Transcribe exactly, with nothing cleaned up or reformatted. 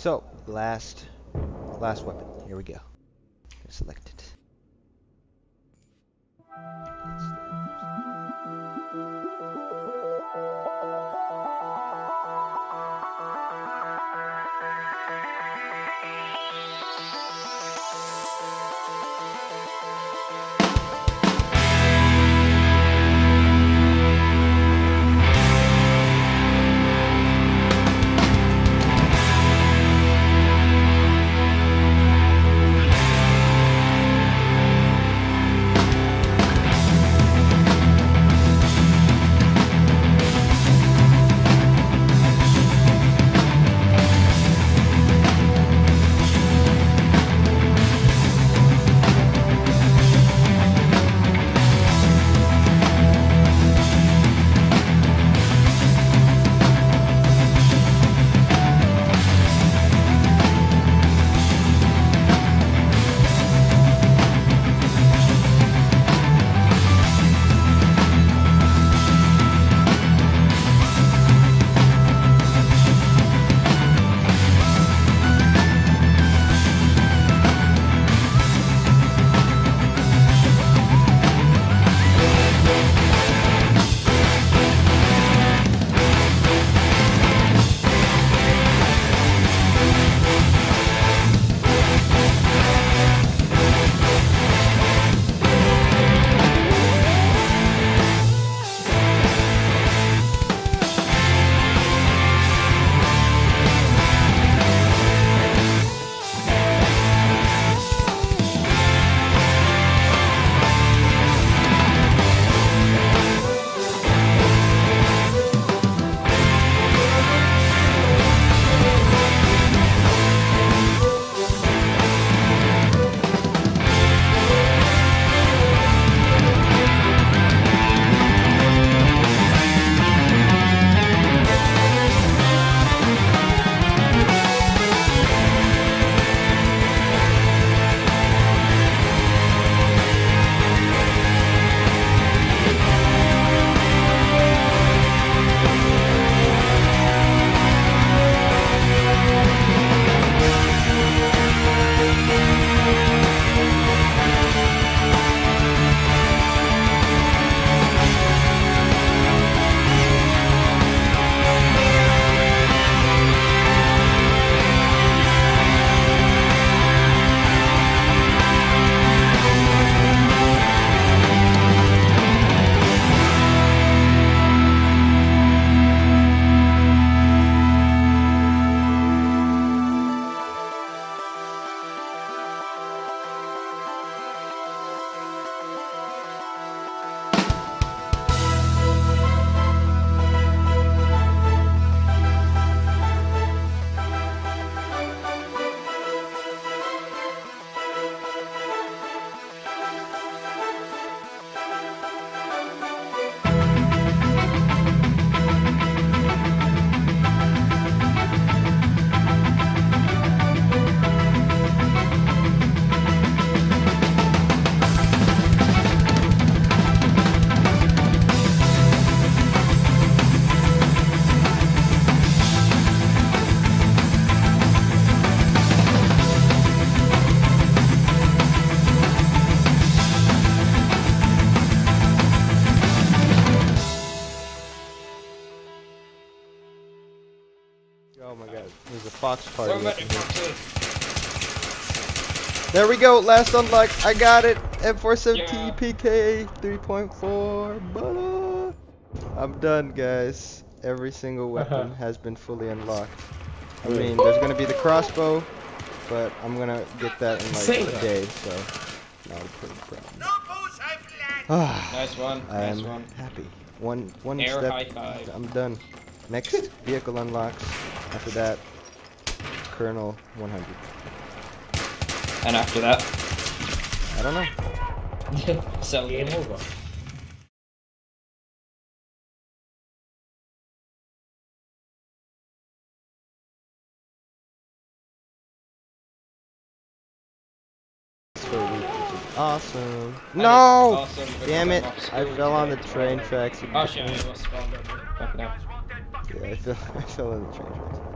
So, last, last weapon. Here we go. Select it. Oh my god, there's a fox party. Up in here. There we go, last unlock, I got it. M four seventeen yeah. P K three point four. Butter. I'm done, guys. Every single weapon has been fully unlocked. I mean, there's gonna be the crossbow, but I'm gonna get that in like a day, so not a pretty problem. Nice one. I'm nice one. happy. One one Air step. high five. I'm done. Next vehicle unlocks. After that, Colonel one hundred. And after that, I don't know. So game over. For a week, which is awesome. I No! awesome Damn it! I'm I fell on the train tracks. Oh shit, I was spawned over. Fuck it up. Yeah, I fell, I fell on the train tracks.